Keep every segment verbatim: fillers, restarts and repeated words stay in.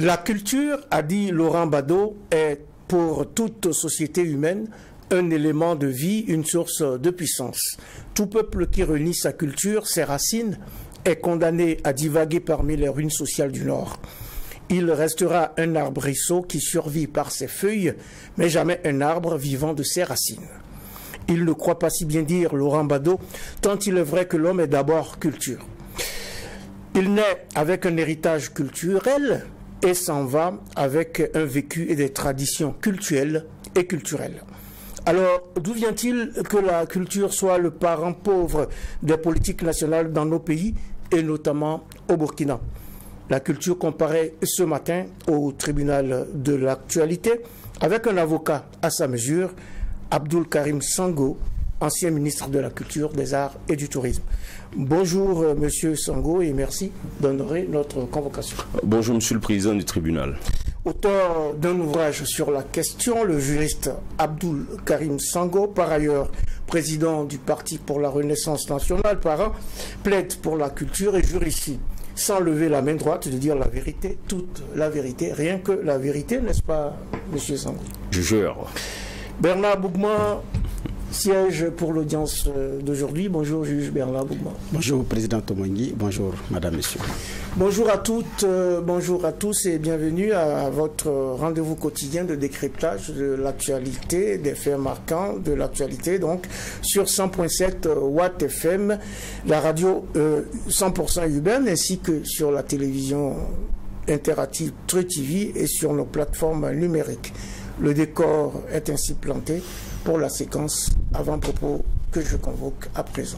La culture, a dit Laurent Bado, est pour toute société humaine un élément de vie, une source de puissance. Tout peuple qui renie sa culture, ses racines, est condamné à divaguer parmi les ruines sociales du Nord. Il restera un arbrisseau qui survit par ses feuilles, mais jamais un arbre vivant de ses racines. Il ne croit pas si bien dire, Laurent Bado, tant il est vrai que l'homme est d'abord culture. Il naît avec un héritage culturel et s'en va avec un vécu et des traditions cultuelles et culturelles. Alors, d'où vient-il que la culture soit le parent pauvre des politiques nationales dans nos pays, et notamment au Burkina? La culture comparaît ce matin au tribunal de l'actualité avec un avocat à sa mesure, Abdoul Karim Sango, ancien ministre de la Culture, des Arts et du Tourisme. Bonjour, euh, Monsieur Sango, et merci d'honorer notre convocation. Bonjour, Monsieur le Président du tribunal. Auteur d'un ouvrage sur la question, le juriste Abdoul Karim Sango, par ailleurs président du Parti pour la Renaissance nationale, parent, plaide pour la culture et jure ici, sans lever la main droite, de dire la vérité, toute la vérité, rien que la vérité, n'est-ce pas, Monsieur Sango? Je jure. Bernard Bougma siège pour l'audience d'aujourd'hui. Bonjour, juge Bernard Bougma. Bonjour, Président Tomongui. Bonjour, Madame, Monsieur. Bonjour à toutes, euh, bonjour à tous et bienvenue à, à votre rendez-vous quotidien de décryptage de l'actualité, des faits marquants de l'actualité, donc sur cent point sept Watt F M, la radio euh, cent pour cent urbaine, ainsi que sur la télévision interactive Tru T V et sur nos plateformes numériques. Le décor est ainsi planté pour la séquence avant-propos que je convoque à présent.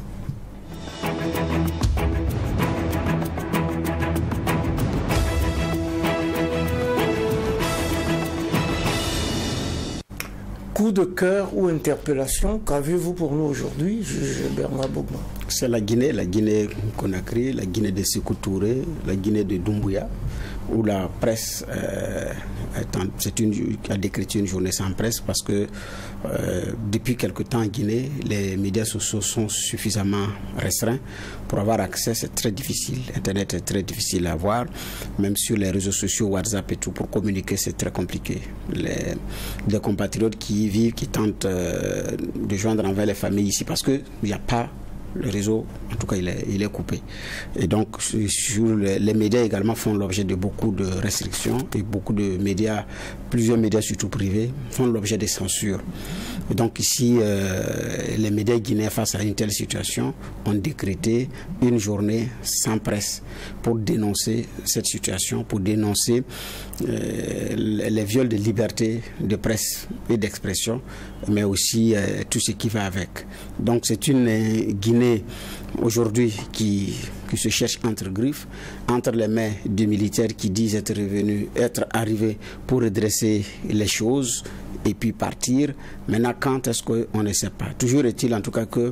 Coup de cœur ou interpellation, qu'avez-vous pour nous aujourd'hui, juge Bernard Bougma? C'est la Guinée, la Guinée-Conakry, la Guinée de Sékou Touré, la Guinée de Doumbouya, où la presse euh, c'est une, a décrété une journée sans presse parce que euh, depuis quelque temps en Guinée, les médias sociaux sont suffisamment restreints. Pour avoir accès, c'est très difficile. Internet est très difficile à avoir. Même sur les réseaux sociaux, WhatsApp et tout, pour communiquer, c'est très compliqué. Les, des compatriotes qui y vivent, qui tentent euh, de joindre envers les familles ici parce qu'il n'y a pas le réseau, en tout cas, il est, il est coupé. Et donc, sur les, les médias également font l'objet de beaucoup de restrictions et beaucoup de médias, plusieurs médias, surtout privés, font l'objet de censures. Et donc ici, euh, les médias guinéens, face à une telle situation, ont décrété une journée sans presse pour dénoncer cette situation, pour dénoncer euh, les viols de liberté de presse et d'expression, mais aussi euh, tout ce qui va avec. Donc c'est une euh, Guinée aujourd'hui qui, qui se cherche entre griffes, entre les mains de militaires qui disent être revenus, être arrivés pour redresser les choses et puis partir. Maintenant, quand est-ce qu'on ne sait pas. Toujours est-il en tout cas que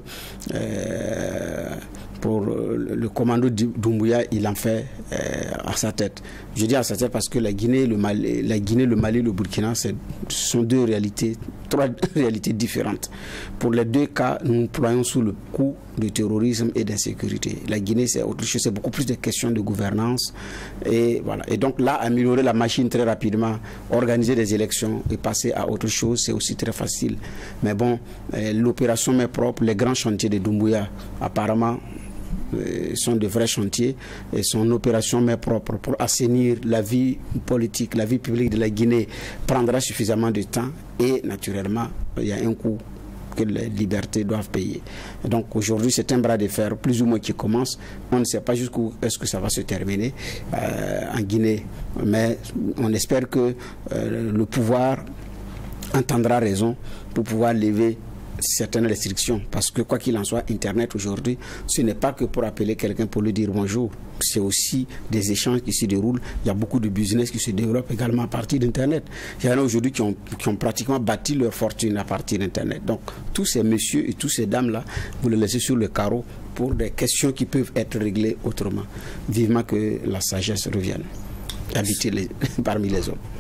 euh, pour le commando Doumbouya, il en fait euh, à sa tête. Je dis à sa tête parce que la Guinée, le Mali, la Guinée, le Mali, le Burkina, ce sont deux réalités, trois réalités différentes. Pour les deux cas, nous nous ployons sous le coup de terrorisme et d'insécurité. La Guinée, c'est autre chose, c'est beaucoup plus de questions de gouvernance. Et voilà. Et donc là, améliorer la machine très rapidement, organiser des élections et passer à autre chose, c'est aussi très facile. Mais bon, euh, l'opération main propre, les grands chantiers de Doumbouya, apparemment, sont de vrais chantiers et son opération main propre pour assainir la vie politique, la vie publique de la Guinée prendra suffisamment de temps et naturellement il y a un coût que les libertés doivent payer. Et donc aujourd'hui c'est un bras de fer plus ou moins qui commence. On ne sait pas jusqu'où est-ce que ça va se terminer euh, en Guinée, mais on espère que euh, le pouvoir entendra raison pour pouvoir lever certaines restrictions, parce que quoi qu'il en soit, Internet aujourd'hui, ce n'est pas que pour appeler quelqu'un pour lui dire bonjour, c'est aussi des échanges qui se déroulent. Il y a beaucoup de business qui se développent également à partir d'Internet. Il y en a aujourd'hui qui ont, qui ont pratiquement bâti leur fortune à partir d'Internet. Donc tous ces messieurs et tous ces dames-là, vous les laissez sur le carreau pour des questions qui peuvent être réglées autrement. Vivement que la sagesse revienne habiter les, parmi les hommes.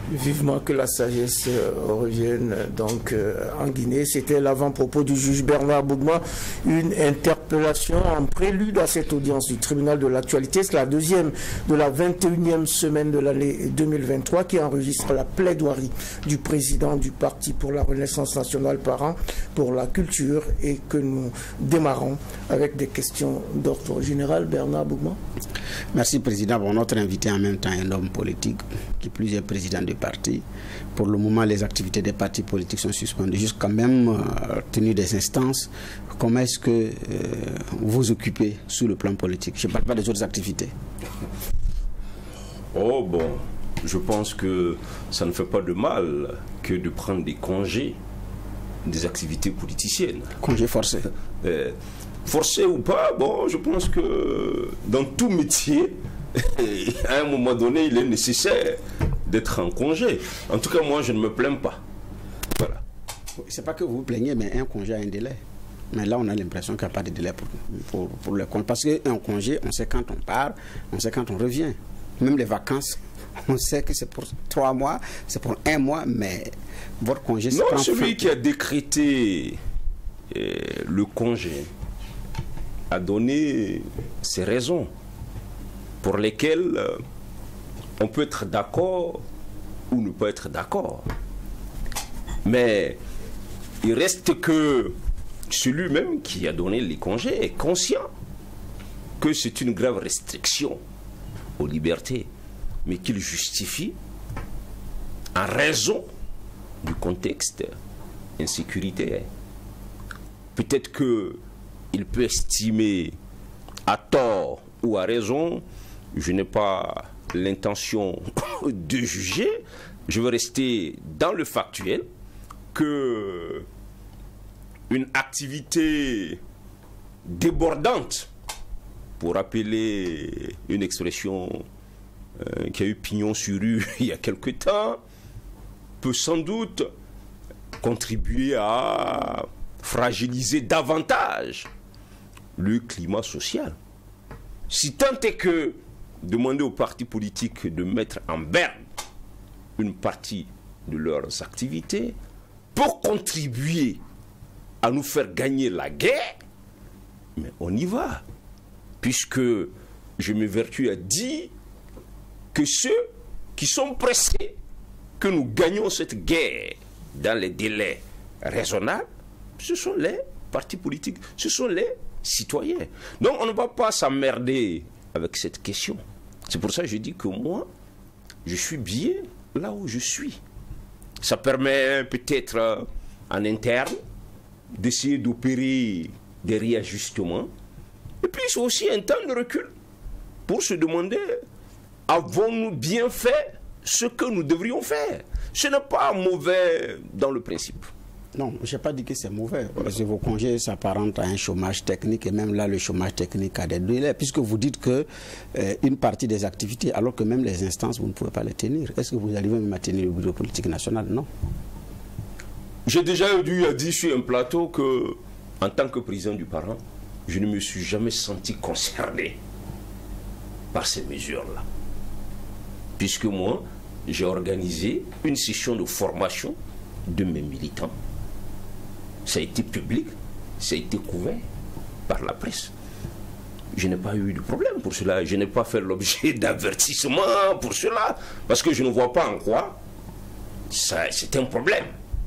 Vivement que la sagesse revienne donc en Guinée. C'était l'avant-propos du juge Bernard Bougma, une interpellation en prélude à cette audience du tribunal de l'actualité. C'est la deuxième de la vingt et unième semaine de l'année deux mille vingt-trois qui enregistre la plaidoirie du président du Parti pour la Renaissance nationale par an pour la culture et que nous démarrons avec des questions d'ordre général. Bernard Bougma. Merci Président. Bon, notre invité en même temps est un homme politique qui plus est président du parti. Pour le moment, les activités des partis politiques sont suspendues jusqu'à même euh, tenue des instances. Comment est-ce que euh, vous vous occupez sur le plan politique? Je ne parle pas des autres activités. Oh bon, je pense que ça ne fait pas de mal que de prendre des congés des activités politiciennes. Congés forcés. Euh, forcés ou pas, bon, je pense que dans tout métier, à un moment donné, il est nécessaire d'être en congé. En tout cas, moi, je ne me plains pas. Voilà. C'est pas que vous vous plaignez, mais un congé a un délai. Mais là, on a l'impression qu'il n'y a pas de délai pour, pour, pour le congé. Parce qu'un congé, on sait quand on part, on sait quand on revient. Même les vacances, on sait que c'est pour trois mois, c'est pour un mois, mais votre congé, c'est non, pas celui fin. qui a décrété euh, le congé a donné ses raisons pour lesquelles euh, on peut être d'accord ou ne pas être d'accord. Mais il reste que celui-même qui a donné les congés est conscient que c'est une grave restriction aux libertés, mais qu'il justifie en raison du contexte insécuritaire. Peut-être qu'il peut estimer à tort ou à raison, je n'ai pas l'intention de juger, je veux rester dans le factuel, que une activité débordante, pour appeler une expression euh, qui a eu pignon sur rue il y a quelque temps, peut sans doute contribuer à fragiliser davantage le climat social. Si tant est que demander aux partis politiques de mettre en berne une partie de leurs activités pour contribuer à nous faire gagner la guerre, mais on y va. Puisque je m'évertue à dire que ceux qui sont pressés que nous gagnons cette guerre dans les délais raisonnables, ce sont les partis politiques, ce sont les citoyens. Donc on ne va pas s'emmerder avec cette question. C'est pour ça que je dis que moi, je suis bien là où je suis. Ça permet peut-être euh, en interne d'essayer d'opérer des réajustements. Et puis c'est aussi un temps de recul pour se demander, avons-nous bien fait ce que nous devrions faire? Ce n'est pas mauvais dans le principe. Non, je n'ai pas dit que c'est mauvais. Parce que vos congés s'apparentent à un chômage technique, et même là, le chômage technique a des délais, puisque vous dites que euh, une partie des activités, alors que même les instances, vous ne pouvez pas les tenir. Est-ce que vous arrivez même à tenir le bureau politique national? Non. J'ai déjà dû dire sur un plateau que, en tant que président du Parlement, je ne me suis jamais senti concerné par ces mesures-là. Puisque moi, j'ai organisé une session de formation de mes militants. Ça a été public, ça a été couvert par la presse. Je n'ai pas eu de problème pour cela. Je n'ai pas fait l'objet d'avertissement pour cela. Parce que je ne vois pas en quoi c'est un problème.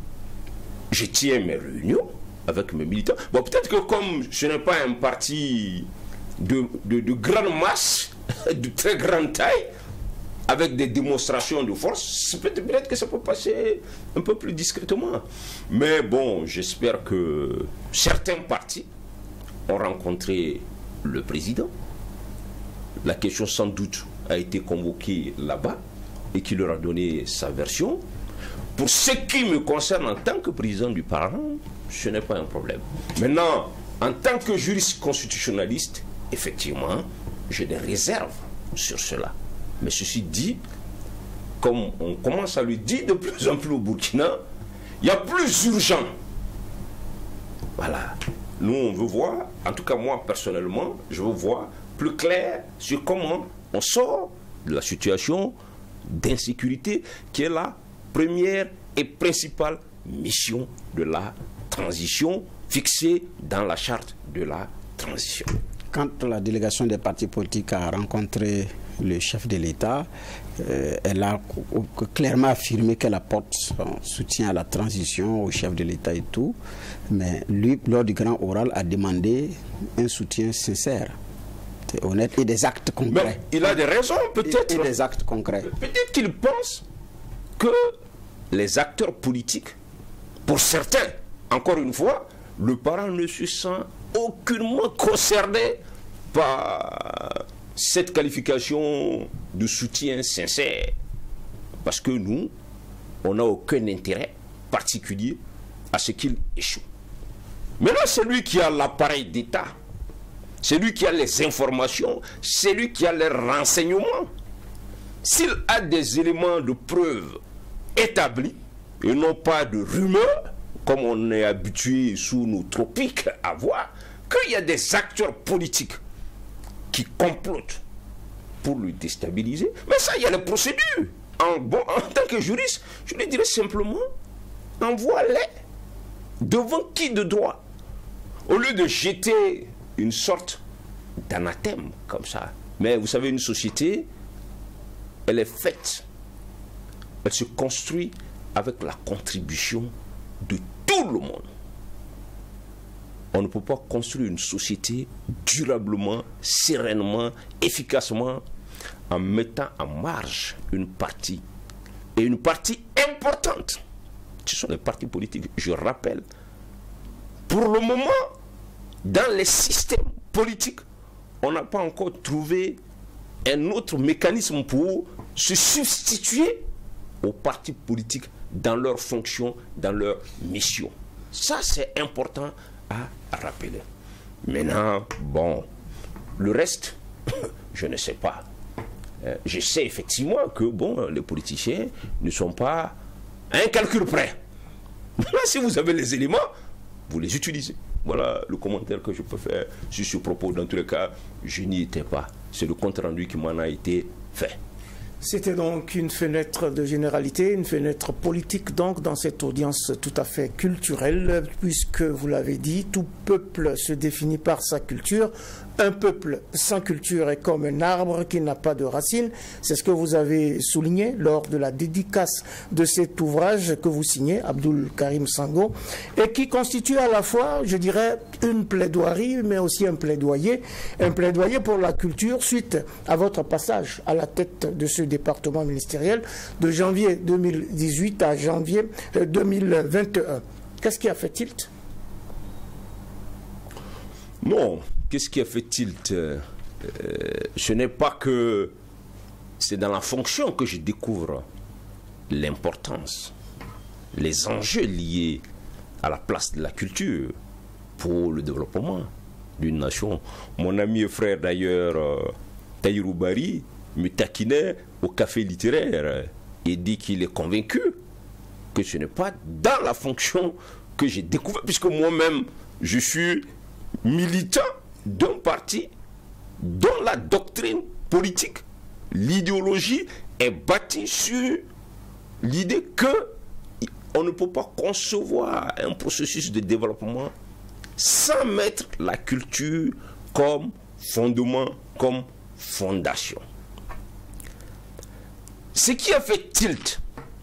Je tiens mes réunions avec mes militants. Bon, peut-être que comme je n'ai pas un parti de, de, de grande masse, de très grande taille, avec des démonstrations de force, peut-être que ça peut passer un peu plus discrètement. Mais bon, j'espère que certains partis ont rencontré le président. La question sans doute a été convoquée là-bas et qui leur a donné sa version. Pour ce qui me concerne en tant que président du Parlement, ce n'est pas un problème. Maintenant, en tant que juriste constitutionnaliste, effectivement, j'ai des réserves sur cela. Mais ceci dit, comme on commence à le dire de plus en plus au Burkina, il y a plus urgent. Voilà. Nous, on veut voir, en tout cas moi personnellement, je veux voir plus clair sur comment on sort de la situation d'insécurité, qui est la première et principale mission de la transition fixée dans la charte de la transition. Quand la délégation des partis politiques a rencontré le chef de l'État, euh, elle a clairement affirmé qu'elle apporte son soutien à la transition au chef de l'État et tout, mais lui, lors du grand oral, a demandé un soutien sincère, honnête et des actes concrets. Mais il a des raisons peut-être. Et, et des actes concrets. Peut-être qu'il pense que les acteurs politiques, pour certains, encore une fois, le parent ne se sent aucunement concerné par cette qualification de soutien sincère. Parce que nous, on n'a aucun intérêt particulier à ce qu'il échoue. Maintenant, c'est lui qui a l'appareil d'État, c'est lui qui a les informations, c'est lui qui a les renseignements. S'il a des éléments de preuve établis, et non pas de rumeurs, comme on est habitué sous nos tropiques à voir, qu'il y a des acteurs politiques qui complotent pour le déstabiliser, mais ça, il y a les procédures. En, bon, en tant que juriste, je lui dirais simplement, envoie-les devant qui de droit, au lieu de jeter une sorte d'anathème comme ça. Mais vous savez, une société, elle est faite, elle se construit avec la contribution de tout le monde. On ne peut pas construire une société durablement, sereinement, efficacement, en mettant en marge une partie, et une partie importante. Ce sont les partis politiques, je rappelle. Pour le moment, dans les systèmes politiques, on n'a pas encore trouvé un autre mécanisme pour se substituer aux partis politiques dans leurs fonctions, dans leurs missions. Ça, c'est important à rappeler. Maintenant, bon, le reste, je ne sais pas. Euh, je sais effectivement que, bon, les politiciens ne sont pas à un calcul près. Maintenant, si vous avez les éléments, vous les utilisez. Voilà le commentaire que je peux faire sur ce propos. Dans tous les cas, je n'y étais pas. C'est le compte rendu qui m'en a été fait. C'était donc une fenêtre de généralité, une fenêtre politique donc dans cette audience tout à fait culturelle, puisque vous l'avez dit, tout peuple se définit par sa culture. Un peuple sans culture est comme un arbre qui n'a pas de racines. C'est ce que vous avez souligné lors de la dédicace de cet ouvrage que vous signez, Abdoul Karim Sango, et qui constitue à la fois, je dirais, une plaidoirie, mais aussi un plaidoyer, un plaidoyer pour la culture suite à votre passage à la tête de ce département ministériel de janvier deux mille dix-huit à janvier deux mille vingt et un. Qu'est-ce qui a fait tilt? Non, qu'est-ce qui a fait tilt euh, Ce n'est pas que c'est dans la fonction que je découvre l'importance, les enjeux liés à la place de la culture pour le développement d'une nation. Mon ami et frère d'ailleurs, euh, Tahirou Bari, me taquinait au café littéraire et dit qu'il est convaincu que ce n'est pas dans la fonction que j'ai découvert, puisque moi-même je suis militant d'un parti dont la doctrine politique, l'idéologie est bâtie sur l'idée que on ne peut pas concevoir un processus de développement sans mettre la culture comme fondement, comme fondation. Ce qui a fait tilt,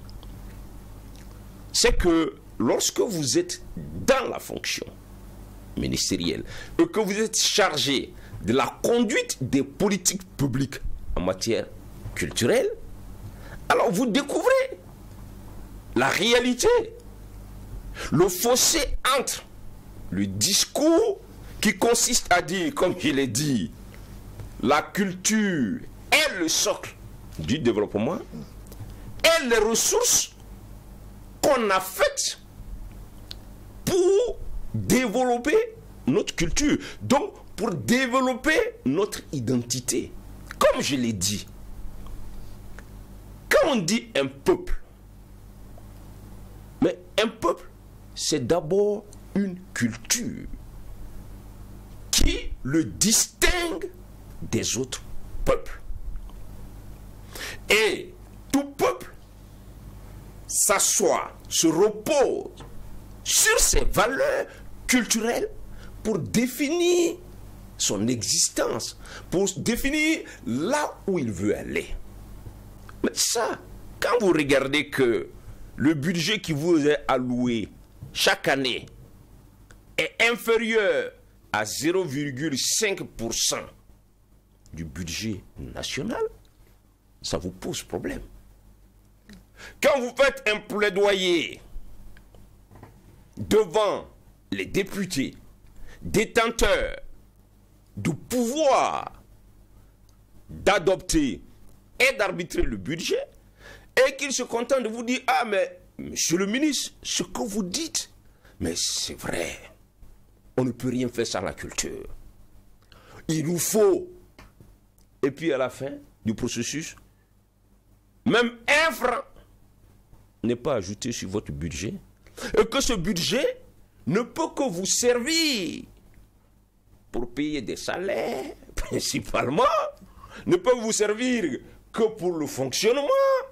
c'est que lorsque vous êtes dans la fonction ministérielle et que vous êtes chargé de la conduite des politiques publiques en matière culturelle, alors vous découvrez la réalité, le fossé entre le discours qui consiste à dire, comme je l'ai dit, la culture est le socle du développement et les ressources qu'on a faites pour développer notre culture, donc pour développer notre identité. Comme je l'ai dit, quand on dit un peuple, mais un peuple, c'est d'abord une culture qui le distingue des autres peuples. Et tout peuple s'assoit, se repose sur ses valeurs culturelles pour définir son existence, pour définir là où il veut aller. Mais ça, quand vous regardez que le budget qui vous est alloué chaque année est inférieur à zéro virgule cinq pour cent du budget national, ça vous pose problème. Quand vous faites un plaidoyer devant les députés détenteurs du pouvoir d'adopter et d'arbitrer le budget, et qu'ils se contentent de vous dire, ah mais monsieur le ministre, ce que vous dites, mais c'est vrai, on ne peut rien faire sans la culture. Il nous faut, et puis à la fin du processus, même un franc n'est pas ajouté sur votre budget, et que ce budget ne peut que vous servir pour payer des salaires, principalement, ne peut vous servir que pour le fonctionnement.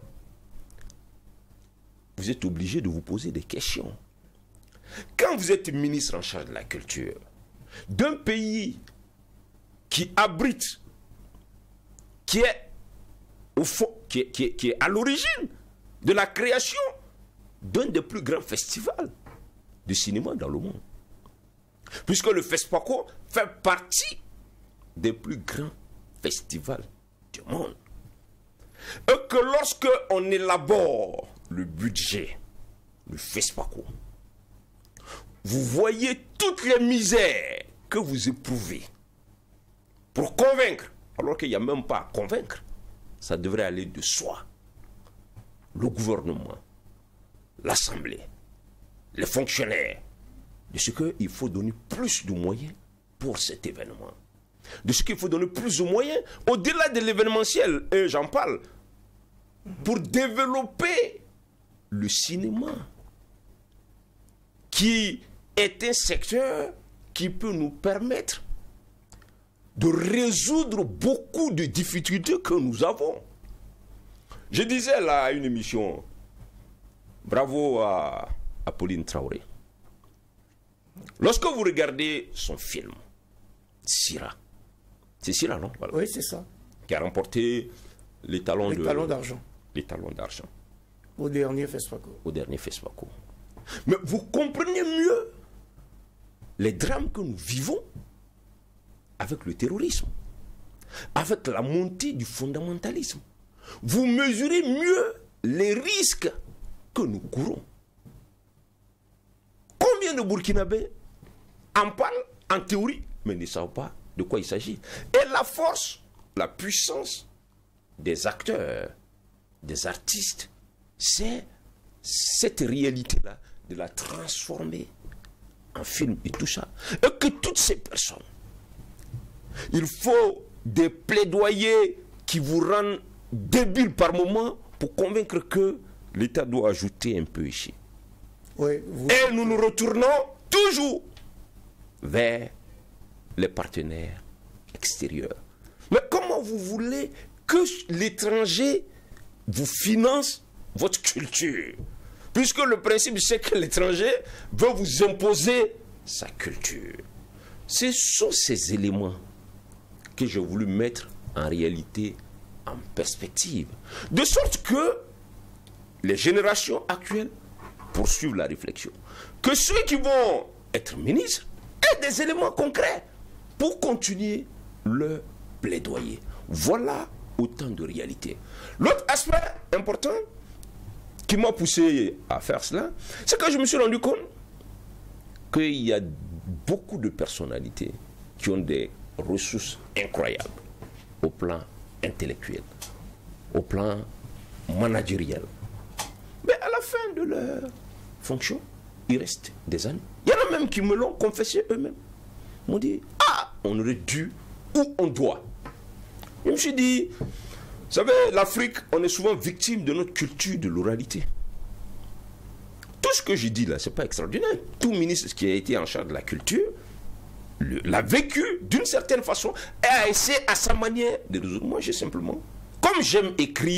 Vous êtes obligé de vous poser des questions. Quand vous êtes ministre en charge de la culture d'un pays qui abrite, qui est au fond, qui est, qui est, qui est à l'origine de la création d'un des plus grands festivals de cinéma dans le monde, puisque le FESPACO fait partie des plus grands festivals du monde, et que lorsque on élabore le budget du FESPACO, vous voyez toutes les misères que vous éprouvez pour convaincre, alors qu'il n'y a même pas à convaincre, ça devrait aller de soi. Le gouvernement, l'Assemblée, les fonctionnaires, de ce qu'il faut donner plus de moyens pour cet événement. De ce qu'il faut donner plus de moyens au-delà de l'événementiel, et j'en parle, pour développer le cinéma, qui est un secteur qui peut nous permettre de résoudre beaucoup de difficultés que nous avons. Je disais là à une émission, bravo à, à Pauline Traoré. Lorsque vous regardez son film, Sira, c'est Sira, non? Voilà. Oui, c'est ça. Qui a remporté les talons les de, talons d'argent. Les talons d'argent. Au dernier FESPACO. Au dernier FESPACO. Mais vous comprenez mieux les drames que nous vivons avec le terrorisme, avec la montée du fondamentalisme. Vous mesurez mieux les risques que nous courons. Combien de Burkinabés en parlent en théorie, mais ne savent pas de quoi il s'agit. Et la force, la puissance des acteurs, des artistes, c'est cette réalité-là, de la transformer en film et tout ça. Et que toutes ces personnes, il faut des plaidoyers qui vous rendent débiles par moment pour convaincre que l'État doit ajouter un peu ici. Oui, vous... Et nous nous retournons toujours vers les partenaires extérieurs. Mais comment vous voulez que l'étranger vous finance votre culture? Puisque le principe, c'est que l'étranger veut vous imposer sa culture. Ce sont ces éléments que j'ai voulu mettre en réalité en perspective. De sorte que les générations actuelles poursuivent la réflexion. Que ceux qui vont être ministres aient des éléments concrets pour continuer leur plaidoyer. Voilà autant de réalités. L'autre aspect important qui m'a poussé à faire cela, c'est que je me suis rendu compte qu'il y a beaucoup de personnalités qui ont des ressources incroyables au plan intellectuel, au plan managériel. Mais à la fin de leur fonction, il reste des années. Il y en a même qui me l'ont confessé eux-mêmes. Ils m'ont dit, ah, on aurait dû ou on doit. Je me suis dit, vous savez, l'Afrique, on est souvent victime de notre culture de l'oralité. Tout ce que j'ai dit là, ce n'est pas extraordinaire. Tout ministre qui a été en charge de la culture l'a vécu d'une certaine façon et a essayé à sa manière de résoudre. Moi, j'ai simplement, comme j'aime écrire,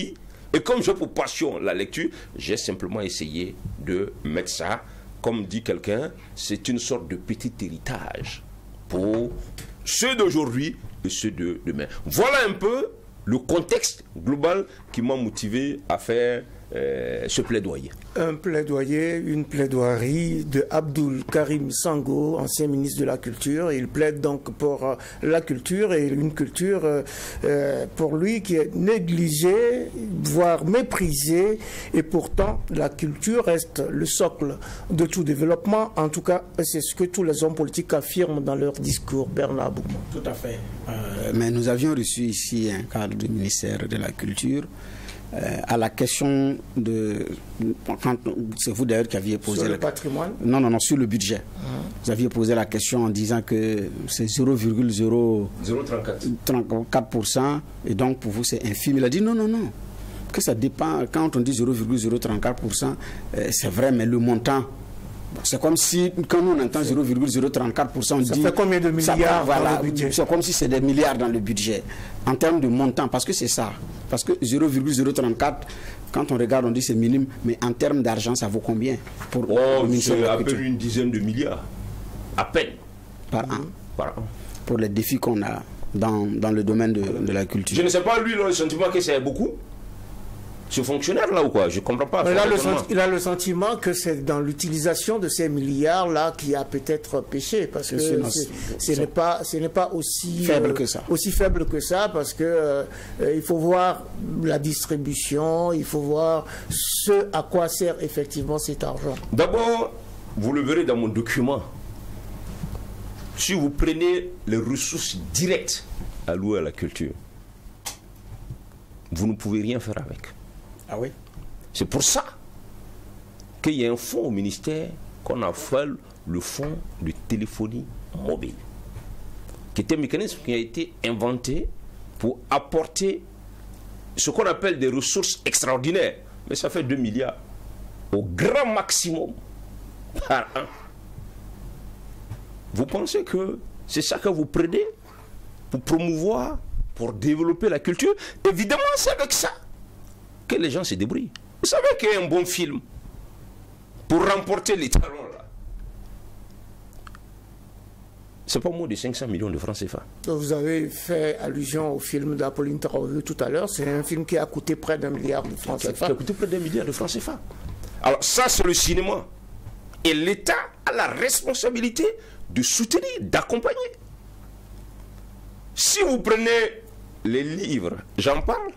Et comme j'ai pour passion la lecture, j'ai simplement essayé de mettre ça, comme dit quelqu'un, c'est une sorte de petit héritage pour ceux d'aujourd'hui et ceux de demain. Voilà un peu le contexte global qui m'a motivé à faire euh, ce plaidoyer. Un plaidoyer, une plaidoirie de Abdoul Karim Sango, ancien ministre de la Culture. Il plaide donc pour euh, la culture et une culture euh, euh, pour lui qui est négligée, voire méprisée. Et pourtant, la culture reste le socle de tout développement. En tout cas, c'est ce que tous les hommes politiques affirment dans leur discours. Bernard Boukman. Tout à fait. Euh, mais nous avions reçu ici un cadre du ministère de la Culture. Euh, à la question de... C'est vous d'ailleurs qui aviez posé... Sur le la, patrimoine Non, non, non, sur le budget. Mmh. Vous aviez posé la question en disant que c'est zéro virgule zéro trente-quatre pour cent et donc pour vous c'est infime. Il a dit non, non, non. Que ça dépend. Quand on dit zéro virgule zéro trente-quatre pour cent, euh, c'est vrai, mais le montant... C'est comme si, quand on entend zéro virgule zéro trente-quatre pour cent, on ça dit... Ça fait combien de milliards voilà, dans le budget? C'est comme si c'est des milliards dans le budget. En termes de montant, parce que c'est ça. Parce que zéro virgule zéro trente-quatre, quand on regarde, on dit c'est minime, mais en termes d'argent, ça vaut combien pour oh, c'est à peine une dizaine de milliards. À peine. Par an. Par an. Pour les défis qu'on a dans, dans le domaine de, de la culture. Je ne sais pas, lui, le sentiment que c'est beaucoup. Ce fonctionnaire-là ou quoi? Je ne comprends pas. Il a, le il a le sentiment que c'est dans l'utilisation de ces milliards-là qui a peut-être péché, parce que ce n'est pas, ce n'est pas aussi faible que ça. Aussi faible que ça, parce que euh, il faut voir la distribution, il faut voir ce à quoi sert effectivement cet argent. D'abord, vous le verrez dans mon document. Si vous prenez les ressources directes allouées à la culture, vous ne pouvez rien faire avec. Ah oui. C'est pour ça qu'il y a un fonds au ministère qu'on appelle le fonds de téléphonie mobile, qui est un mécanisme qui a été inventé pour apporter ce qu'on appelle des ressources extraordinaires. Mais ça fait deux milliards au grand maximum par an. Vous pensez que c'est ça que vous prenez pour promouvoir, pour développer la culture? Évidemment, c'est avec ça que les gens se débrouillent. Vous savez qu'il y a un bon film pour remporter les talons là. C'est pas moins de cinq cents millions de francs C F A. Vous avez fait allusion au film d'Apolline Traoré tout à l'heure. C'est un film qui a coûté près d'un milliard de francs C F A. Qui a coûté près d'un milliard de francs C F A. Alors ça, c'est le cinéma. Et l'État a la responsabilité de soutenir, d'accompagner. Si vous prenez les livres, j'en parle.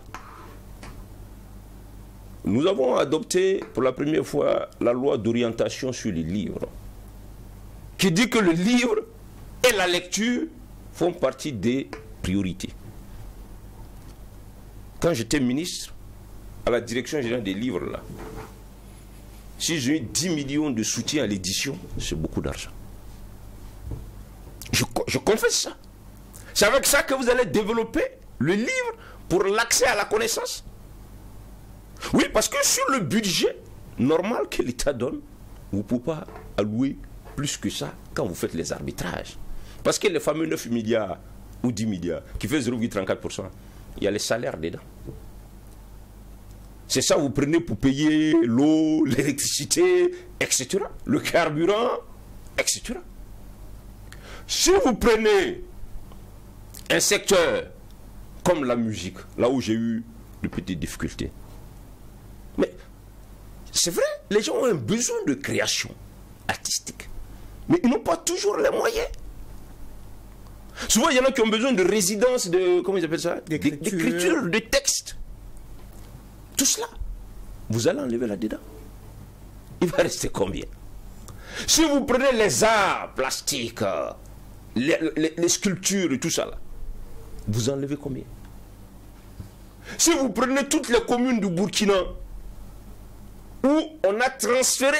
Nous avons adopté pour la première fois la loi d'orientation sur les livres, qui dit que le livre et la lecture font partie des priorités. Quand j'étais ministre à la direction générale des livres, là, si j'ai eu dix millions de soutien à l'édition, c'est beaucoup d'argent. Je, je confesse ça. C'est avec ça que vous allez développer le livre pour l'accès à la connaissance. Oui, parce que sur le budget normal que l'État donne, vous ne pouvez pas allouer plus que ça quand vous faites les arbitrages. Parce que les fameux neuf milliards ou dix milliards, qui fait zéro virgule trente-quatre pour cent, il y a les salaires dedans. C'est ça, vous prenez pour payer l'eau, l'électricité, et cetera. Le carburant, et cetera. Si vous prenez un secteur comme la musique, là où j'ai eu de petites difficultés, mais c'est vrai, les gens ont un besoin de création artistique. Mais ils n'ont pas toujours les moyens. Souvent, il y en a qui ont besoin de résidence, de, comment ils appellent ça, d'écriture, de texte. Tout cela, vous allez enlever là-dedans. Il va rester combien? Si vous prenez les arts plastiques, les, les, les sculptures et tout ça, là, vous enlevez combien? Si vous prenez toutes les communes du Burkina, où on a transféré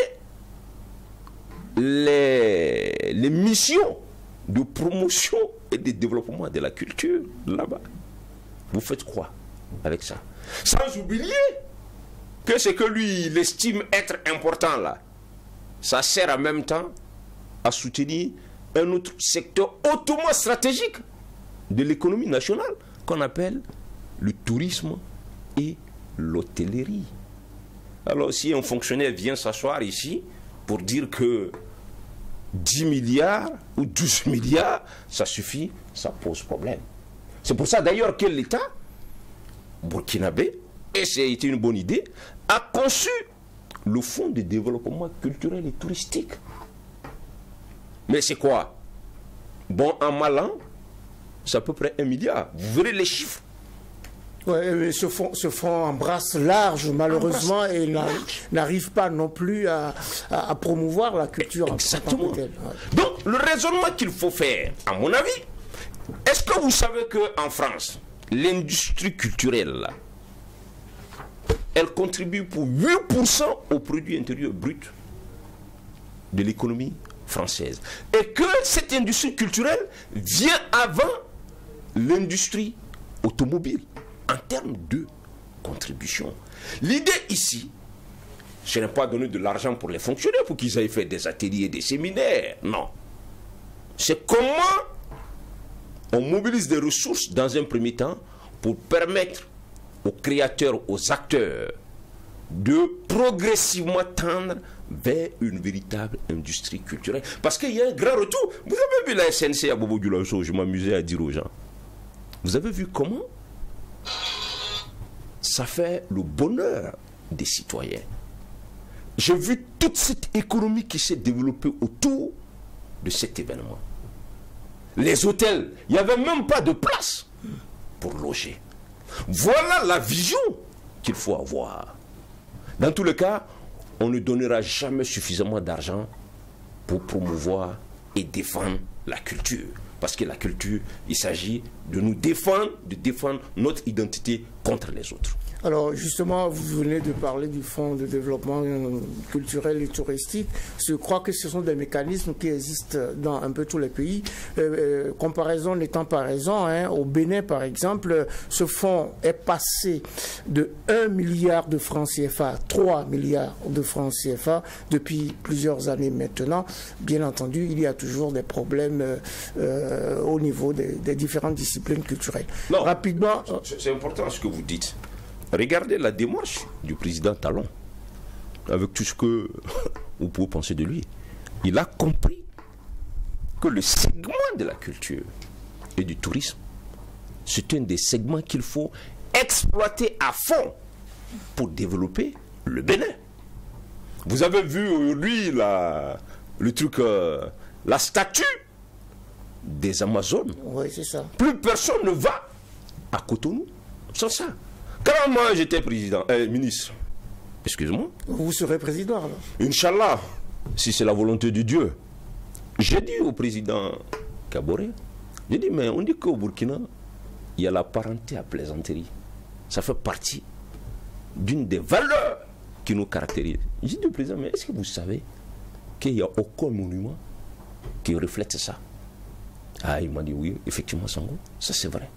les, les missions de promotion et de développement de la culture là-bas, vous faites quoi avec ça? Sans oublier que ce que lui, il estime être important là, ça sert en même temps à soutenir un autre secteur hautement stratégique de l'économie nationale qu'on appelle le tourisme et l'hôtellerie. Alors si un fonctionnaire vient s'asseoir ici pour dire que dix milliards ou douze milliards, ça suffit, ça pose problème. C'est pour ça d'ailleurs que l'État burkinabé, et c'était une bonne idée, a conçu le fonds de développement culturel et touristique. Mais c'est quoi? Bon, en mal an, c'est à peu près un milliard. Vous verrez les chiffres. Ouais, mais ce fonds, ce fonds embrasse large, malheureusement, embrasse et n'arrive pas non plus à, à, à promouvoir la culture. Exactement. En tant que telle. Ouais. Donc, le raisonnement qu'il faut faire, à mon avis, est-ce que vous savez qu'en France, l'industrie culturelle, là, elle contribue pour huit pour cent au produit intérieur brut de l'économie française. Et que cette industrie culturelle vient avant l'industrie automobile en termes de contribution. L'idée ici, ce n'est pas donner de l'argent pour les fonctionnaires pour qu'ils aillent faire des ateliers, des séminaires. Non. C'est comment on mobilise des ressources dans un premier temps pour permettre aux créateurs, aux acteurs de progressivement tendre vers une véritable industrie culturelle. Parce qu'il y a un grand retour. Vous avez vu la S N C à Bobo Dioulasso, je m'amusais à dire aux gens. Vous avez vu comment ça fait le bonheur des citoyens. J'ai vu toute cette économie qui s'est développée autour de cet événement. Les hôtels, il n'y avait même pas de place pour loger. Voilà la vision qu'il faut avoir. Dans tous les cas, on ne donnera jamais suffisamment d'argent pour promouvoir et défendre la culture. Parce que la culture, il s'agit de nous défendre, de défendre notre identité contre les autres. Alors justement, vous venez de parler du fonds de développement culturel et touristique. Je crois que ce sont des mécanismes qui existent dans un peu tous les pays. Euh, euh, comparaison n'étant pas raison, hein, au Bénin par exemple, ce fonds est passé de un milliard de francs C F A à trois milliards de francs C F A depuis plusieurs années maintenant. Bien entendu, il y a toujours des problèmes euh, euh, au niveau des, des différentes disciplines culturelles. Non, rapidement, c'est important ce que vous dites. Regardez la démarche du président Talon, avec tout ce que vous pouvez penser de lui. Il a compris que le segment de la culture et du tourisme, c'est un des segments qu'il faut exploiter à fond pour développer le Bénin. Vous avez vu aujourd'hui le truc, euh, la statue des Amazones. Oui, c'est ça. Plus personne ne va à Cotonou sans ça. Quand moi j'étais président, euh, ministre, excusez-moi. Vous serez président alors. Inch'Allah, si c'est la volonté de Dieu. J'ai dit au président Kaboré, j'ai dit, mais on dit qu'au Burkina, il y a la parenté à plaisanterie. Ça fait partie d'une des valeurs qui nous caractérise. J'ai dit au président, mais est-ce que vous savez qu'il n'y a aucun monument qui reflète ça? Ah, il m'a dit oui, effectivement, Sango, ça c'est vrai.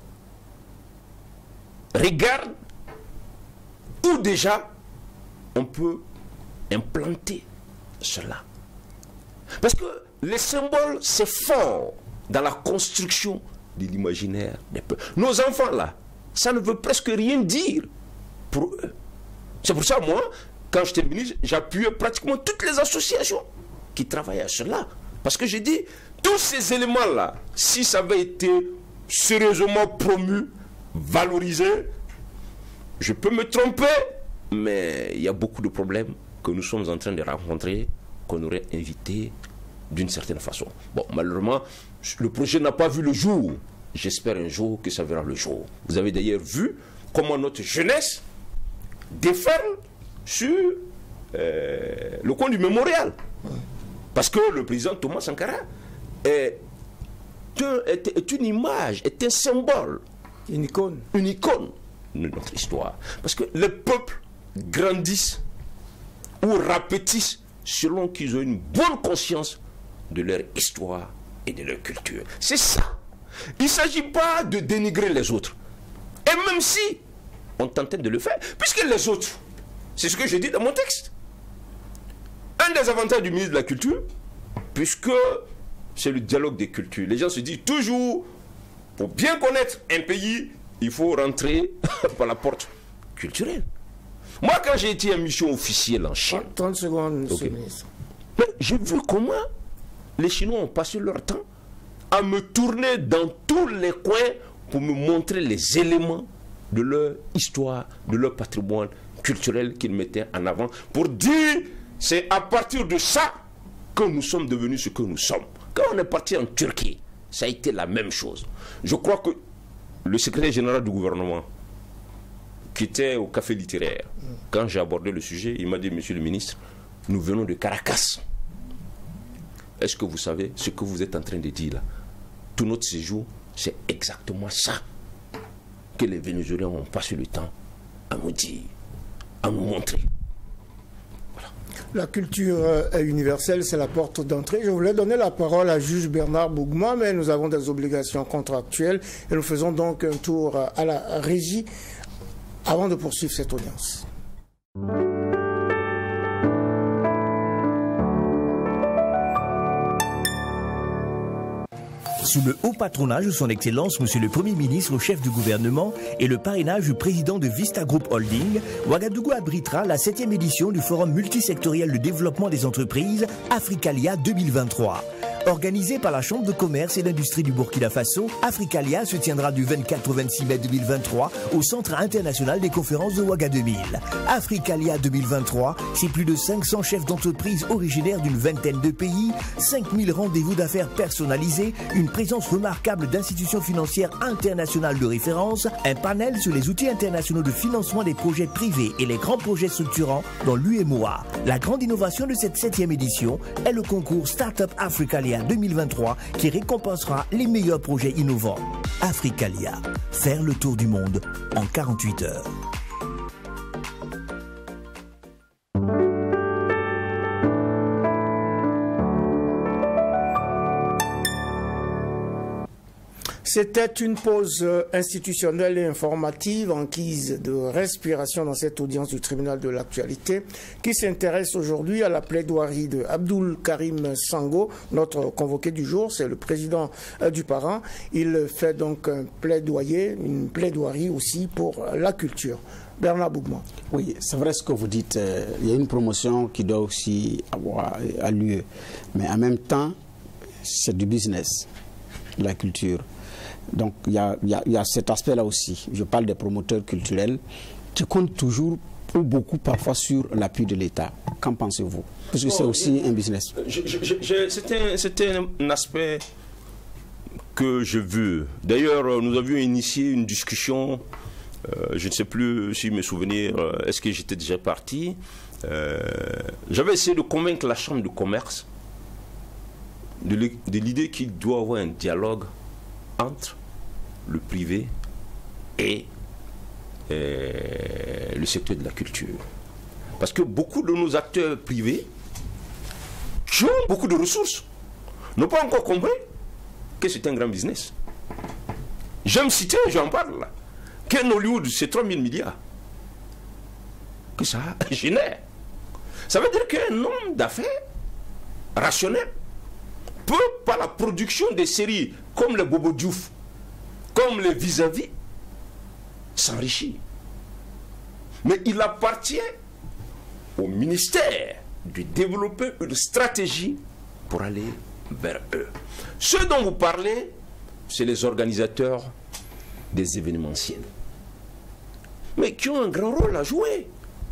Regarde où déjà on peut implanter cela. Parce que les symboles, c'est fort dans la construction de l'imaginaire des peuples. Nos enfants là, ça ne veut presque rien dire pour eux. C'est pour ça, moi, quand j'étais ministre, j'appuyais pratiquement toutes les associations qui travaillaient à cela. Parce que j'ai dit, tous ces éléments-là, si ça avait été sérieusement promu, valorisé, je peux me tromper, mais il y a beaucoup de problèmes que nous sommes en train de rencontrer, qu'on aurait invité d'une certaine façon. Bon, malheureusement, le projet n'a pas vu le jour. J'espère un jour que ça verra le jour. Vous avez d'ailleurs vu comment notre jeunesse déferle sur euh, le coin du mémorial. Parce que le président Thomas Sankara est, est, est une image, est un symbole. Une icône. Une icône de notre histoire. Parce que les peuples grandissent ou rapetissent selon qu'ils ont une bonne conscience de leur histoire et de leur culture. C'est ça. Il ne s'agit pas de dénigrer les autres. Et même si on tentait de le faire, puisque les autres, c'est ce que je dis dans mon texte. Un des avantages du ministre de la Culture, puisque c'est le dialogue des cultures. Les gens se disent toujours, pour bien connaître un pays, il faut rentrer par la porte culturelle. Moi, quand j'ai été en mission officielle en Chine, trente secondes, monsieur okay. le ministre. J'ai vu comment les Chinois ont passé leur temps à me tourner dans tous les coins pour me montrer les éléments de leur histoire, de leur patrimoine culturel qu'ils mettaient en avant, pour dire c'est à partir de ça que nous sommes devenus ce que nous sommes. Quand on est parti en Turquie, ça a été la même chose. Je crois que le secrétaire général du gouvernement, qui était au café littéraire, quand j'ai abordé le sujet, il m'a dit, monsieur le ministre, nous venons de Caracas. Est-ce que vous savez ce que vous êtes en train de dire là? Tout notre séjour, c'est exactement ça que les Vénézuéliens ont passé le temps à nous dire, à nous montrer. Voilà. La culture est universelle, c'est la porte d'entrée. Je voulais donner la parole à juge Bernard Bougma, mais nous avons des obligations contractuelles et nous faisons donc un tour à la régie avant de poursuivre cette audience. Sous le haut patronage de son Excellence, Monsieur le Premier ministre, chef du gouvernement, et le parrainage du président de Vista Group Holding, Ouagadougou abritera la septième édition du Forum multisectoriel de développement des entreprises Africalia deux mille vingt-trois. Organisé par la Chambre de commerce et d'industrie du Burkina Faso, Africalia se tiendra du vingt-quatre au vingt-six mai deux mille vingt-trois au Centre international des conférences de Ouaga deux mille. Africalia deux mille vingt-trois, c'est plus de cinq cents chefs d'entreprise originaires d'une vingtaine de pays, cinq mille rendez-vous d'affaires personnalisés, une présence remarquable d'institutions financières internationales de référence, un panel sur les outils internationaux de financement des projets privés et les grands projets structurants dans l'U M O A. La grande innovation de cette septième édition est le concours Startup Africalia deux mille vingt-trois qui récompensera les meilleurs projets innovants. Africalia, faire le tour du monde en quarante-huit heures. C'était une pause institutionnelle et informative en guise de respiration dans cette audience du tribunal de l'actualité qui s'intéresse aujourd'hui à la plaidoirie de Abdoul Karim Sango, notre convoqué du jour, c'est le président du parent. Il fait donc un plaidoyer, une plaidoirie aussi pour la culture. Bernard Bougma. Oui, c'est vrai ce que vous dites. Euh, il y a une promotion qui doit aussi avoir lieu. Mais en même temps, c'est du business, la culture. Donc il y a, y a, y a cet aspect-là aussi. Je parle des promoteurs culturels qui comptent toujours ou beaucoup parfois sur l'appui de l'État. Qu'en pensez-vous? Parce que oh, c'est aussi je, un business. C'est un, un aspect que je veux. D'ailleurs, nous avions initié une discussion, euh, je ne sais plus si mes souvenirs, euh, est-ce que j'étais déjà parti. euh, J'avais essayé de convaincre la Chambre de commerce de l'idée qu'il doit y avoir un dialogue entre le privé et euh, le secteur de la culture. Parce que beaucoup de nos acteurs privés qui ont beaucoup de ressources n'ont pas encore compris que c'est un grand business. J'aime citer, j'en parle là, qu'un Hollywood, c'est trois mille milliards. Que ça génère. Ça veut dire qu'un homme d'affaires rationnel peut, par la production des séries comme les Bobo Diouf, comme les Vis-à-vis, s'enrichir. Mais il appartient au ministère de développer une stratégie pour aller vers eux. Ceux dont vous parlez, c'est les organisateurs des événementiels, mais qui ont un grand rôle à jouer.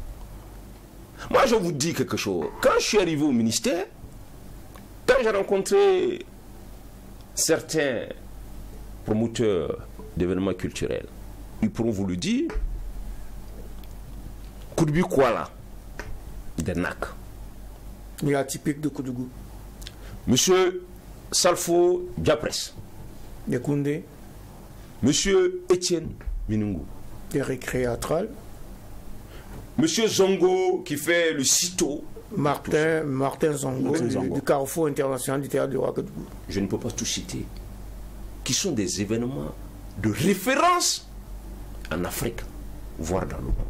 Moi, je vous dis quelque chose. Quand je suis arrivé au ministère, quand j'ai rencontré certains promoteurs d'événements culturels, ils pourront vous le dire, Koudoubi Kouala, de N A C. Il est atypique de Koudougou. Monsieur Salfo Diapres. De Koundé. Monsieur Étienne Minungu. Des récréatrales. Monsieur Zongo qui fait le CITO. Martin, Martin Zongo, Martin du, Zongo. du Carrefour international du théâtre de Ouagadougou. Je ne peux pas tout citer. Qui sont des événements de référence en Afrique, voire dans le monde.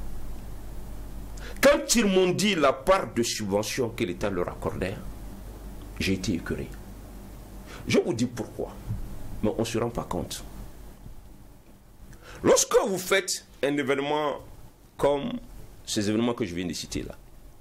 Quand ils m'ont dit la part de subvention que l'État leur accordait, j'ai été écœuré. Je vous dis pourquoi, mais on ne se rend pas compte. Lorsque vous faites un événement comme ces événements que je viens de citer là,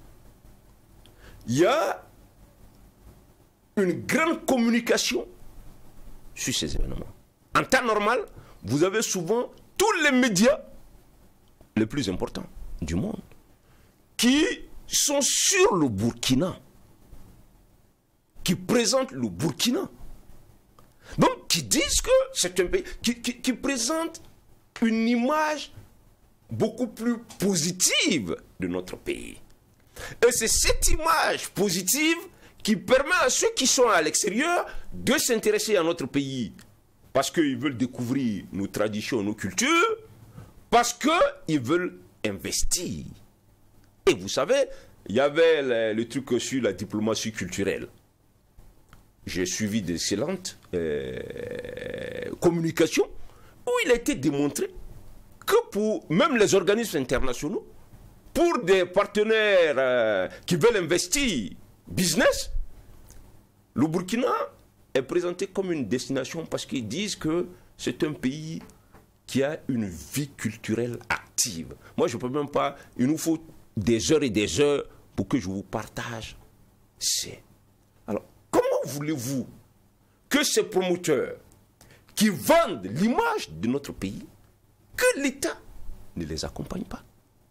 il y a une grande communication sur ces événements. En temps normal, vous avez souvent tous les médias les plus importants du monde qui sont sur le Burkina, qui présentent le Burkina. Donc, qui disent que c'est un pays qui, qui, qui présente une image beaucoup plus positive de notre pays. Et c'est cette image positive qui permet à ceux qui sont à l'extérieur de s'intéresser à notre pays. Parce qu'ils veulent découvrir nos traditions, nos cultures, parce qu'ils veulent investir. Et vous savez, il y avait le, le truc sur la diplomatie culturelle. J'ai suivi d'excellentes euh, communications où il a été démontré que pour même les organismes internationaux, pour des partenaires euh, qui veulent investir business, le Burkina est présenté comme une destination parce qu'ils disent que c'est un pays qui a une vie culturelle active. Moi, je ne peux même pas... Il nous faut des heures et des heures pour que je vous partage. C'est... Alors, comment voulez-vous que ces promoteurs qui vendent l'image de notre pays, que l'État ne les accompagne pas?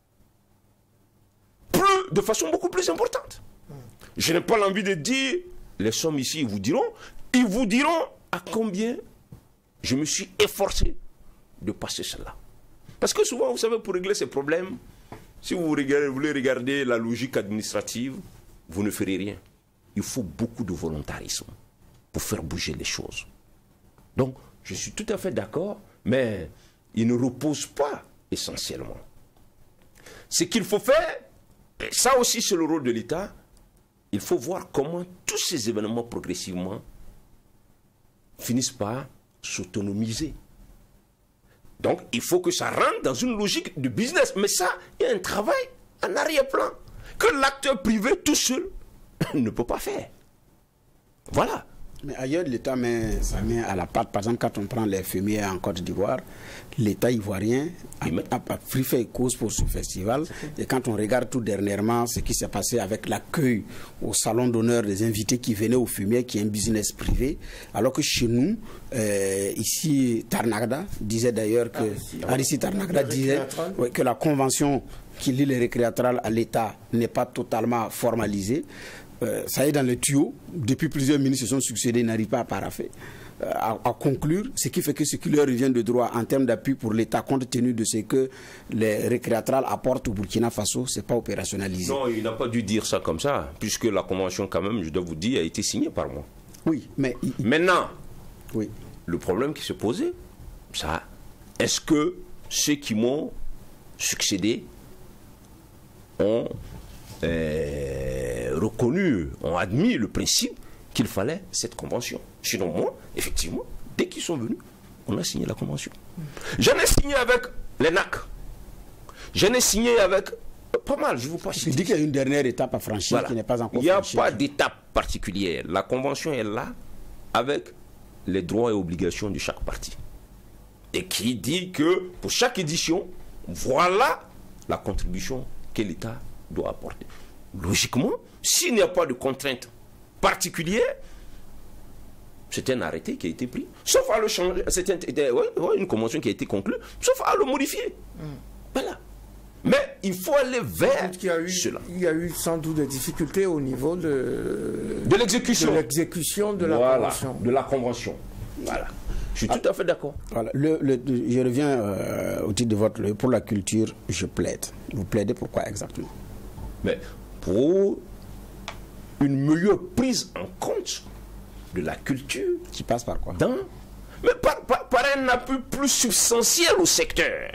Plus, de façon beaucoup plus importante. Je n'ai pas l'envie de dire, les sommes ici, ils vous diront, ils vous diront à combien je me suis efforcé de passer cela. Parce que souvent, vous savez, pour régler ces problèmes, si vous regardez, voulez regarder la logique administrative, vous ne ferez rien. Il faut beaucoup de volontarisme pour faire bouger les choses. Donc, je suis tout à fait d'accord, mais il ne repose pas essentiellement. Ce qu'il faut faire, et ça aussi c'est le rôle de l'État, il faut voir comment tous ces événements progressivement finissent par s'autonomiser. Donc, il faut que ça rentre dans une logique de business. Mais ça, il y a un travail en arrière-plan que l'acteur privé tout seul ne peut pas faire. Voilà. Mais ailleurs, l'État met sa main à la pâte. Par exemple, quand on prend les fumiers en Côte d'Ivoire, l'État ivoirien a, a, a pris fait cause pour ce festival. Et quand on regarde tout dernièrement ce qui s'est passé avec l'accueil au salon d'honneur des invités qui venaient au fumier, qui est un business privé, alors que chez nous, euh, ici, Tarnagda disait d'ailleurs que, ah, ici, Tarnagda disait ouais, que la convention qui lie les récréatrales à l'État n'est pas totalement formalisée. Euh, ça est dans le tuyau. Depuis plusieurs ministres se sont succédés, ils n'arrivent pas à paraffer, euh, à, à conclure, ce qui fait que ce qui leur revient de droit en termes d'appui pour l'État, compte tenu de ce que les récréatrales apportent au Burkina Faso, ce n'est pas opérationnalisé. Non, il n'a pas dû dire ça comme ça, puisque la convention, quand même, je dois vous dire, a été signée par moi. Oui, mais... Il... Maintenant, oui. Le problème qui se posait, ça, est-ce que ceux qui m'ont succédé ont... Euh, reconnu, ont admis le principe qu'il fallait cette convention. Sinon, moi, effectivement, dès qu'ils sont venus, on a signé la convention. J'en ai signé avec les N A C. J'en ai signé avec pas mal, je vous passe. Je dis qu'il y a une dernière étape à franchir voilà. qui n'est pas encore franchie. Il n'y a franchie. pas d'étape particulière. La convention est là avec les droits et obligations de chaque partie. Et qui dit que pour chaque édition, voilà la contribution que l'État doit apporter. Logiquement, s'il n'y a pas de contrainte particulière, c'est un arrêté qui a été pris, sauf à le changer, c'est un, ouais, ouais, une convention qui a été conclue, sauf à le modifier. Mm. Voilà. Mais il faut aller vers il y a eu, cela. Il y a eu sans doute des difficultés au niveau de, de l'exécution de, l'exécution de la voilà, convention. De la convention. Voilà. Je suis ah, tout à fait d'accord. Voilà. Le, le, je reviens euh, au titre de votre... Pour la culture, je plaide. Vous plaidez pourquoi exactement? Mais pour une meilleure prise en compte de la culture. Qui passe par quoi? Dans, mais par, par, par un appui plus substantiel au secteur.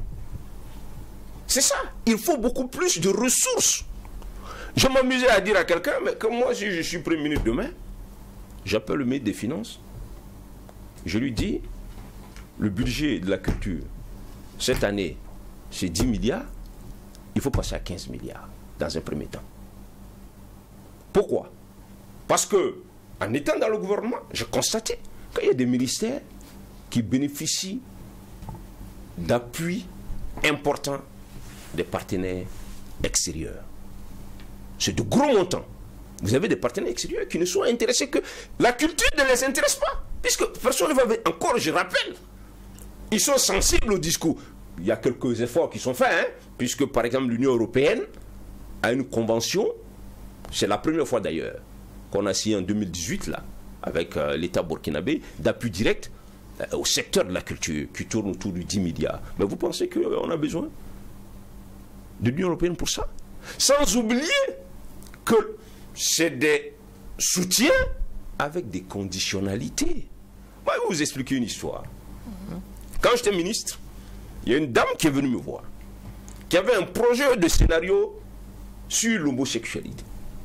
C'est ça. Il faut beaucoup plus de ressources. Je m'amusais à dire à quelqu'un, mais comme moi, si je suis Premier ministre demain, j'appelle le ministre des Finances. Je lui dis, le budget de la culture, cette année, c'est dix milliards. Il faut passer à quinze milliards. Dans un premier temps. Pourquoi? Parce que, en étant dans le gouvernement, j'ai constaté qu'il y a des ministères qui bénéficient d'appuis importants des partenaires extérieurs. C'est de gros montants. Vous avez des partenaires extérieurs qui ne sont intéressés que... La culture ne les intéresse pas. Puisque personne ne va... Encore, je rappelle, ils sont sensibles au discours. Il y a quelques efforts qui sont faits, hein, puisque par exemple l'Union européenne a une convention, c'est la première fois d'ailleurs, qu'on a signé en deux mille dix-huit, là, avec euh, l'État burkinabé, d'appui direct euh, au secteur de la culture, qui tourne autour de dix milliards. Mais vous pensez qu'on a besoin de l'Union européenne pour ça? Sans oublier que c'est des soutiens avec des conditionnalités. Moi, je vais vous expliquer une histoire. Quand j'étais ministre, il y a une dame qui est venue me voir, qui avait un projet de scénario sur l'homosexualité.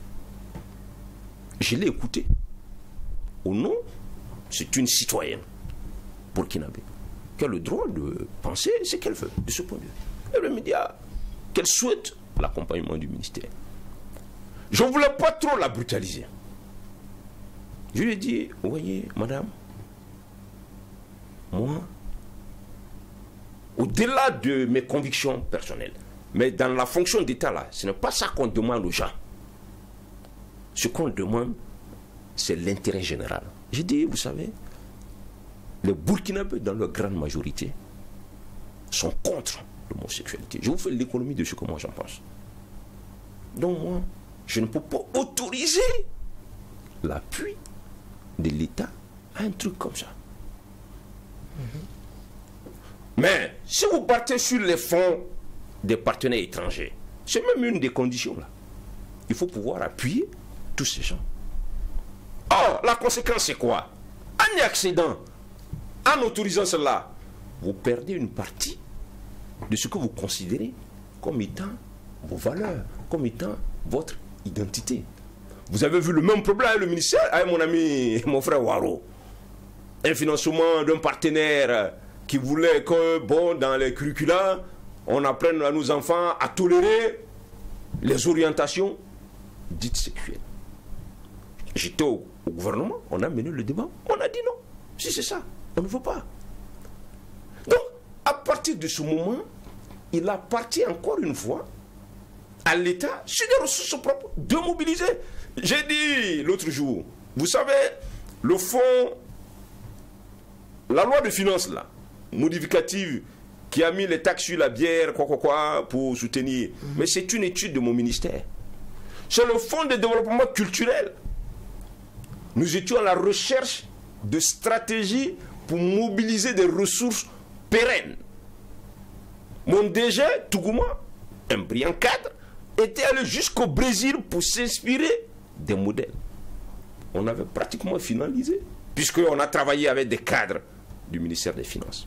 Je l'ai écouté. Au nom, c'est une citoyenne burkinabé qui a le droit de penser ce qu'elle veut, de ce point de vue. Elle me dit ah, qu'elle souhaite l'accompagnement du ministère. Je ne voulais pas trop la brutaliser. Je lui ai dit, vous voyez, madame, moi, au-delà de mes convictions personnelles, mais dans la fonction d'État, là, ce n'est pas ça qu'on demande aux gens. Ce qu'on demande, c'est l'intérêt général. J'ai dit, vous savez, les Burkinabés, dans leur grande majorité, sont contre l'homosexualité. Je vous fais l'économie de ce que moi j'en pense. Donc moi, je ne peux pas autoriser l'appui de l'État à un truc comme ça. Mm-hmm. Mais si vous partez sur les fonds des partenaires étrangers, c'est même une des conditions là. Il faut pouvoir appuyer tous ces gens. Or, la conséquence c'est quoi? En y accédant, en autorisant cela, vous perdez une partie de ce que vous considérez comme étant vos valeurs, comme étant votre identité. Vous avez vu le même problème avec le ministère, avec mon ami, mon frère Waro. Un financement d'un partenaire qui voulait que, bon, dans les curricula, on apprenne à nos enfants à tolérer les orientations dites sexuelles. J'étais au, au gouvernement, on a mené le débat, on a dit non. Si c'est ça, on ne veut pas. Donc, à partir de ce moment, il appartient encore une fois à l'État, sur des ressources propres, de mobiliser. J'ai dit l'autre jour, vous savez, le fonds, la loi de finances, là, modificative, qui a mis les taxes sur la bière, quoi, quoi, quoi, pour soutenir. Mmh. Mais c'est une étude de mon ministère. C'est le fonds de développement culturel. Nous étions à la recherche de stratégies pour mobiliser des ressources pérennes. Mon D G, Tougouma, un brillant cadre, était allé jusqu'au Brésil pour s'inspirer des modèles. On avait pratiquement finalisé, puisqu'on a travaillé avec des cadres du ministère des Finances.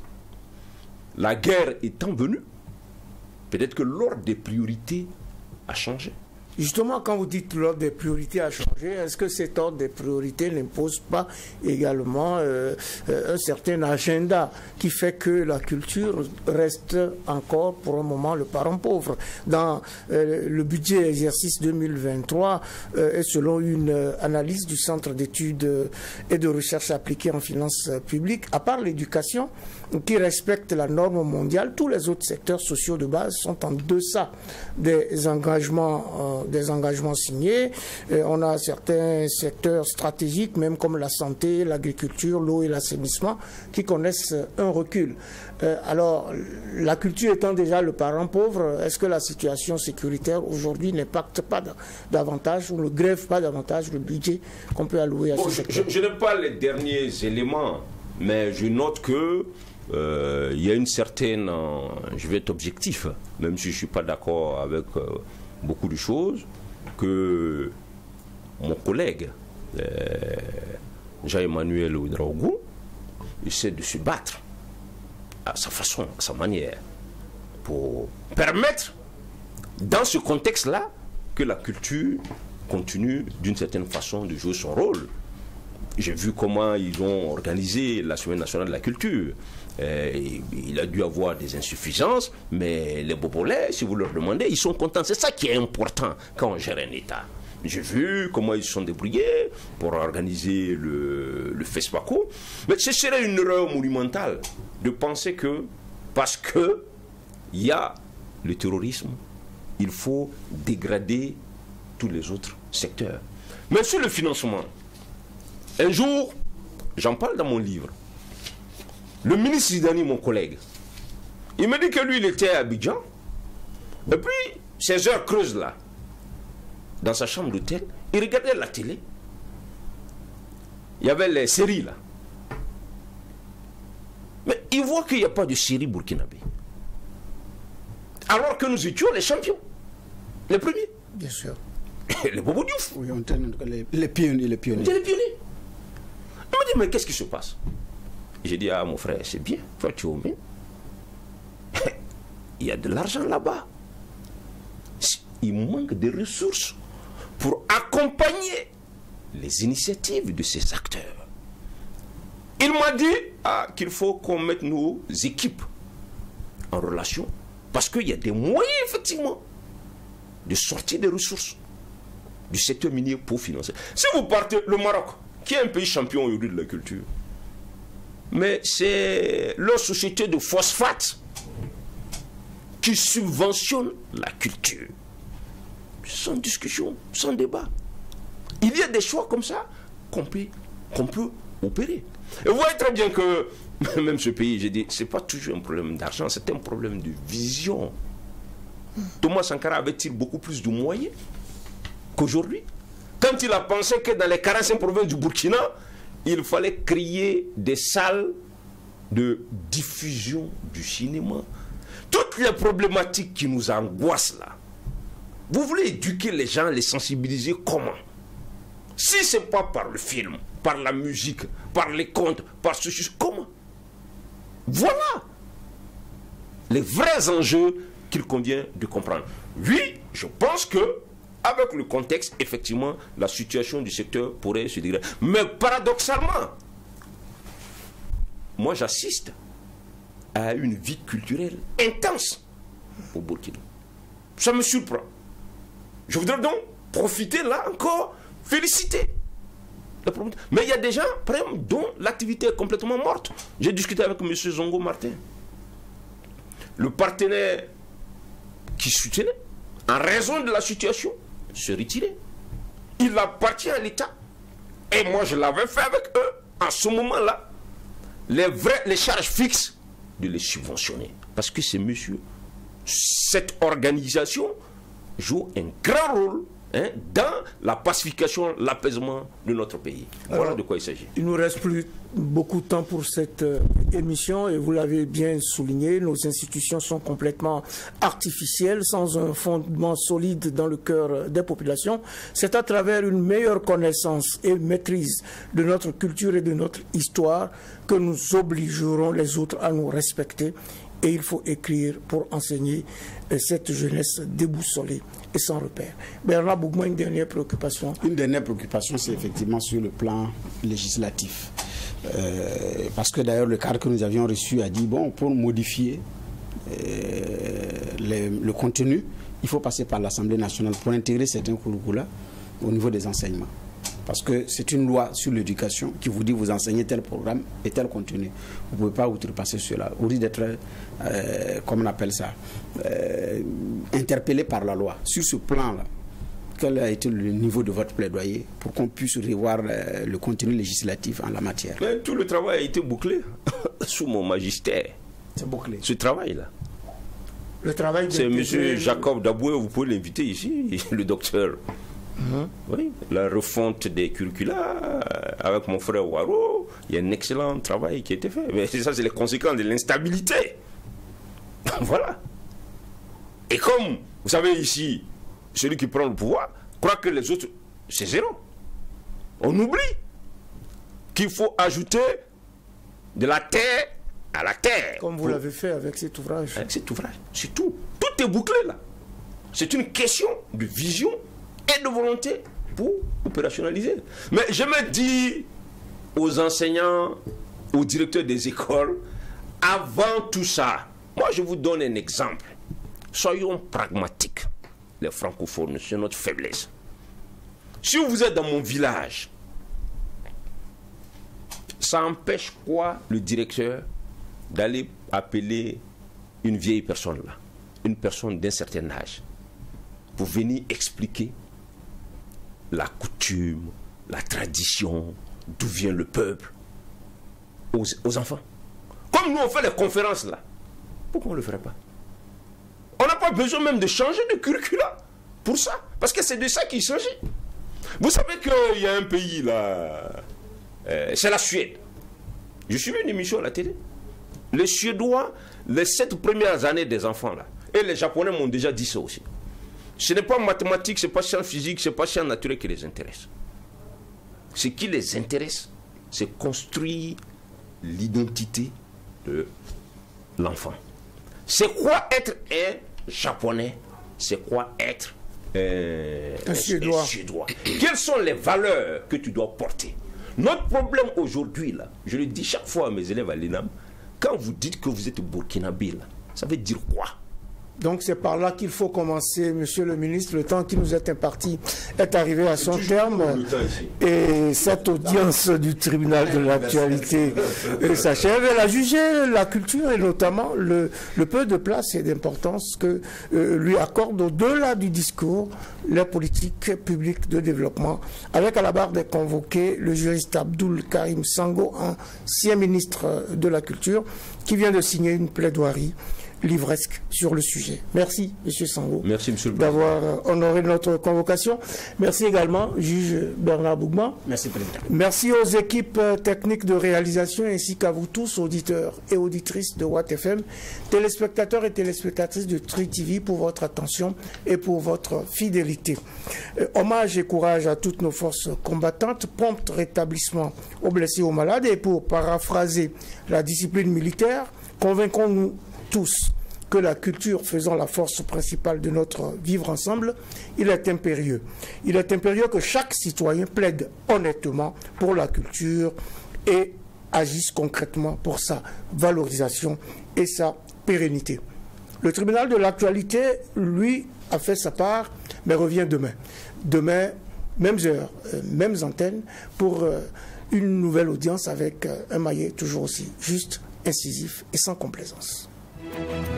La guerre étant venue, peut-être que l'ordre des priorités a changé. Justement, quand vous dites que l'ordre des priorités a changé, est-ce que cet ordre des priorités n'impose pas également euh, un certain agenda qui fait que la culture reste encore pour un moment le parent pauvre? Dans euh, le budget exercice deux mille vingt-trois, euh, et selon une euh, analyse du Centre d'études et de recherche appliquées en finances publiques, à part l'éducation, qui respecte la norme mondiale, tous les autres secteurs sociaux de base sont en deçà des engagements, euh, des engagements signés. Et on a certains secteurs stratégiques, même comme la santé, l'agriculture, l'eau et l'assainissement, qui connaissent un recul. Euh, alors, la culture étant déjà le parent pauvre, est-ce que la situation sécuritaire aujourd'hui n'impacte pas davantage ou ne grève pas davantage le budget qu'on peut allouer à bon, ce secteur? Je, je n'ai pas les derniers éléments, mais je note que Euh, il y a une certaine, euh, je vais être objectif, même si je ne suis pas d'accord avec euh, beaucoup de choses, que mon collègue euh, Jean-Emmanuel Ouedraogo essaie de se battre à sa façon, à sa manière, pour permettre, dans ce contexte-là, que la culture continue d'une certaine façon de jouer son rôle. J'ai vu comment ils ont organisé la Semaine nationale de la culture. Euh, il a dû avoir des insuffisances, mais les Bobolais, si vous leur demandez, ils sont contents. C'est ça qui est important quand on gère un État. J'ai vu comment ils se sont débrouillés pour organiser le, le FESPACO. Mais ce serait une erreur monumentale de penser que, parce que il y a le terrorisme, il faut dégrader tous les autres secteurs. Mais sur le financement, un jour, j'en parle dans mon livre, le ministre Zidani, mon collègue, il m'a dit que lui, il était à Abidjan, et puis, ces heures creuses là, dans sa chambre d'hôtel, il regardait la télé, il y avait les séries là, mais il voit qu'il n'y a pas de série burkinabé. Alors que nous étions les champions, les premiers. Bien sûr. Les Bobo Diouf. Oui, on était les, les pionniers, les pionniers. On était les pionniers. Il m'a dit, mais qu'est-ce qui se passe? J'ai dit, ah mon frère, c'est bien, toi tu es au Mine. Il y a de l'argent là-bas. Il manque de ressources pour accompagner les initiatives de ces acteurs. Il m'a dit ah, qu'il faut qu'on mette nos équipes en relation parce qu'il y a des moyens, effectivement, de sortir des ressources du secteur minier pour financer. Si vous partez, le Maroc, qui est un pays champion aujourd'hui de la culture, mais c'est leur société de phosphate qui subventionne la culture. Sans discussion, sans débat. Il y a des choix comme ça qu'on peut, qu'on peut opérer. Et vous voyez très bien que, même ce pays, j'ai dit, ce n'est pas toujours un problème d'argent, c'est un problème de vision. Thomas Sankara avait-il beaucoup plus de moyens qu'aujourd'hui? Quand il a pensé que dans les quarante-cinq provinces du Burkina, il fallait créer des salles de diffusion du cinéma. Toutes les problématiques qui nous angoissent là, vous voulez éduquer les gens, les sensibiliser comment? Si ce n'est pas par le film, par la musique, par les contes, par ceci, comment? Voilà les vrais enjeux qu'il convient de comprendre. Oui, je pense que avec le contexte, effectivement, la situation du secteur pourrait se dégrader. Mais paradoxalement, moi j'assiste à une vie culturelle intense au Burkina. Ça me surprend. Je voudrais donc profiter là encore, féliciter. Mais il y a des gens, par exemple, dont l'activité est complètement morte. J'ai discuté avec M. Zongo Martin. Le partenaire qui soutenait, en raison de la situation, se retirait. Il appartient à l'État. Et moi, je l'avais fait avec eux, en ce moment-là, les, vrais, les charges fixes, de les subventionner. Parce que c'est monsieur, cette organisation joue un grand rôle hein, dans la pacification, l'apaisement de notre pays. Voilà Alors, de quoi il s'agit. Il ne nous reste plus beaucoup de temps pour cette euh, émission et vous l'avez bien souligné, nos institutions sont complètement artificielles, sans un fondement solide dans le cœur des populations. C'est à travers une meilleure connaissance et maîtrise de notre culture et de notre histoire que nous obligerons les autres à nous respecter. Et il faut écrire pour enseigner cette jeunesse déboussolée et sans repère. Bernard Bougma, une dernière préoccupation. Une dernière préoccupation, c'est effectivement sur le plan législatif. Euh, parce que d'ailleurs, le cadre que nous avions reçu a dit, bon, pour modifier euh, les, le contenu, il faut passer par l'Assemblée nationale pour intégrer certains curricula au niveau des enseignements. Parce que c'est une loi sur l'éducation qui vous dit vous enseignez tel programme et tel contenu. Vous ne pouvez pas outrepasser cela. Au risque d'être, euh, comment on appelle ça, euh, interpellé par la loi. Sur ce plan-là, quel a été le niveau de votre plaidoyer pour qu'on puisse revoir euh, le contenu législatif en la matière? Mais tout le travail a été bouclé sous mon magistère. C'est bouclé. Ce travail-là. Le travail c'est M. Jacob Daboué, vous pouvez l'inviter ici, le docteur. Mmh. Oui, la refonte des curricula avec mon frère Waro, il y a un excellent travail qui a été fait. Mais ça, c'est les conséquences de l'instabilité. Voilà. Et comme, vous savez ici, celui qui prend le pouvoir croit que les autres, c'est zéro. On oublie qu'il faut ajouter de la terre à la terre. Comme vous pour... l'avez fait avec cet ouvrage. Avec cet ouvrage, c'est tout. Tout est bouclé là. C'est une question de vision et de volonté pour opérationnaliser. Mais je me dis aux enseignants, aux directeurs des écoles, avant tout ça, moi je vous donne un exemple. Soyons pragmatiques. Les francophones, c'est notre faiblesse. Si vous êtes dans mon village, ça empêche quoi le directeur d'aller appeler une vieille personne là, une personne d'un certain âge, pour venir expliquer la coutume, la tradition, d'où vient le peuple aux, aux enfants. Comme nous on fait les conférences là, pourquoi on ne le ferait pas? On n'a pas besoin même de changer de curricula pour ça, parce que c'est de ça qu'il s'agit. Vous savez qu'il y a un pays là, euh, c'est la Suède. Je suis vu une émission à la télé. Les Suédois, les sept premières années des enfants là, et les Japonais m'ont déjà dit ça aussi. Ce n'est pas mathématiques, ce n'est pas sciences physiques, ce n'est pas sciences naturelles qui les intéresse. Ce qui les intéresse, c'est construire l'identité de l'enfant. C'est quoi être un Japonais? C'est quoi être euh, un, un, Suédois. un Suédois? Quelles sont les valeurs que tu dois porter? Notre problème aujourd'hui, là, je le dis chaque fois à mes élèves à l'I N A M, quand vous dites que vous êtes burkinabé, là, ça veut dire quoi? Donc c'est par là qu'il faut commencer, monsieur le ministre. Le temps qui nous est imparti est arrivé à son terme. Et cette audience du tribunal de l'actualité s'achève. Elle a jugé la culture et notamment le, le peu de place et d'importance que euh, lui accorde au-delà du discours les politiques publiques de développement. Avec à la barre des convoqués le juriste Abdoul Karim Sango, ancien ministre de la Culture, qui vient de signer une plaidoirie livresque sur le sujet. Merci, M. Sango, merci, monsieur le président, d'avoir honoré notre convocation. Merci également, juge Bernard Bougman. Merci, président. Merci aux équipes techniques de réalisation ainsi qu'à vous tous, auditeurs et auditrices de Watt F M, téléspectateurs et téléspectatrices de Tri T V, pour votre attention et pour votre fidélité. Euh, hommage et courage à toutes nos forces combattantes, prompt rétablissement aux blessés, aux malades, et pour paraphraser la discipline militaire, convainquons-nous tous que la culture faisant la force principale de notre vivre ensemble, il est impérieux. Il est impérieux que chaque citoyen plaide honnêtement pour la culture et agisse concrètement pour sa valorisation et sa pérennité. Le tribunal de l'actualité, lui, a fait sa part, mais revient demain. Demain, mêmes heures, euh, mêmes antennes, pour euh, une nouvelle audience avec euh, un maillet toujours aussi juste, incisif et sans complaisance. Thank you.